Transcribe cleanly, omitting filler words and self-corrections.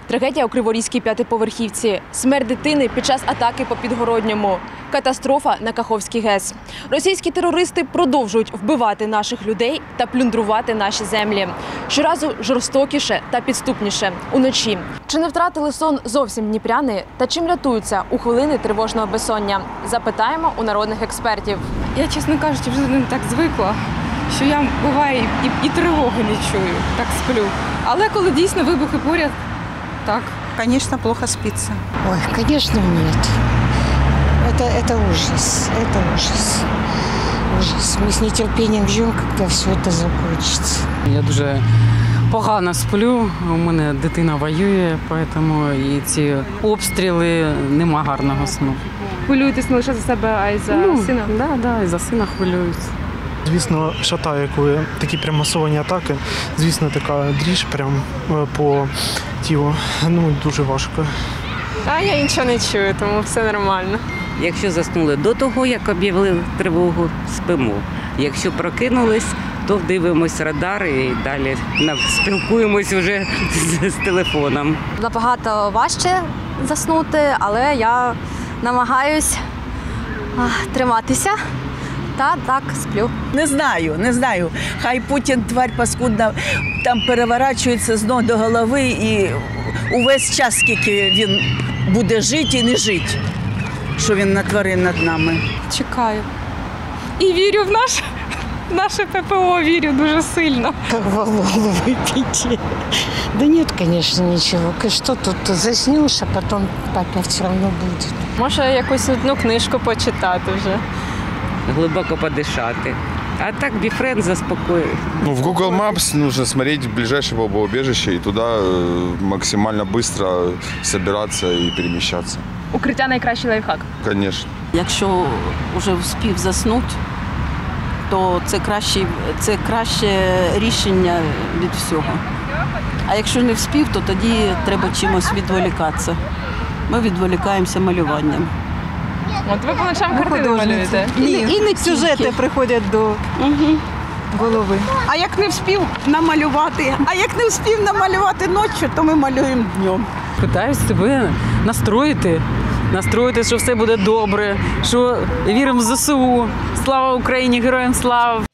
Трагедія у Криворізькій п'ятиповерхівці. Смерть дитини під час атаки по Підгородньому. Катастрофа на Каховський ГЕС. Російські терористи продовжують вбивати наших людей та плюндрувати наші землі. Щоразу жорстокіше та підступніше. Уночі. Чи не втратили сон зовсім дніпряни? Та чим рятуються у хвилини тривожного безсоння? Запитаємо у народних експертів. Я, чесно кажучи, вже не так звикла, що я, буває, і тривоги не чую, так сплю. Але коли дійсно вибухи поряд, так. Конечно, плохо спится. Ой, конечно, нет. Это ужас, это ужас. Ужас. Мы с нетерпением ждем, когда все это закончится. Я дуже погано сплю, у мене дитина воює, тому і ці обстріли нема гарного сну. Хвилюєтесь не лише за себе, а й за сина? Так, і за сина хвилюються. Звісно, шатає, коли такі прям масовані атаки. Звісно, така дріж прям по тілу. Дуже важко. А я нічого не чую, тому все нормально. Якщо заснули до того, як об'явили тривогу, спимо. Якщо прокинулись, то дивимось радар і далі спілкуємось вже з телефоном. Набагато важче заснути, але я намагаюсь триматися. Та так сплю. Не знаю. Хай Путін, тварь паскудна, там переворачується з ног до голови і увесь час, скільки він буде жити і не жити, що він натворив над нами. Чекаю. І вірю в наше ППО, вірю дуже сильно. Как в голову выпить. Да нет, конечно, ничего. Что тут заснешь, а потом опять все равно будет. Може, якусь одну книжку почитати вже. Глибоко подишати. А так біфренд заспокоює. В Google Maps нужно смотреть ближайшее бомбоубежище и туда максимально быстро собираться и перемещаться. Укриття – найкращий лайфхак. Конечно. Якщо вже вспів заснути, то це краще рішення від всього. А якщо не вспів, то тоді треба чимось відволікатися. Ми відволікаємося малюванням. От ви по ночам картини малюєте? І сюжети приходять до голови. А як не вспів намалювати ночі, то ми малюємо днем. Питаюсь себе настроїти, що все буде добре, що віримо в ЗСУ. Слава Україні, героям слава!